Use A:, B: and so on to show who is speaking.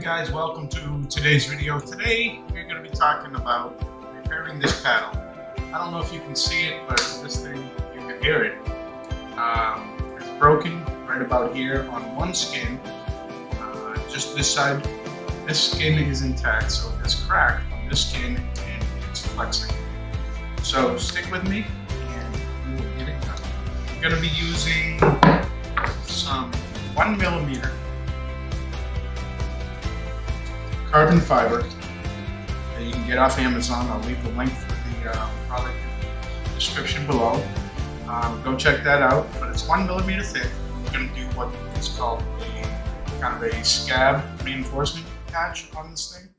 A: guys, welcome to today's video. Today we're going to be talking about repairing this paddle. I don't know if you can see it, but this thing, you can hear it. It's broken right about here on one skin. Just this side, this skin is intact, so it's cracked on this skin and it's flexing. So stick with me and we will get it done. I'm going to be using some 1mm carbon fiber that you can get off Amazon. I'll leave the link for the product in the description below. Go check that out, but it's 1mm thick. We're going to do what is called a kind of a scab reinforcement patch on this thing.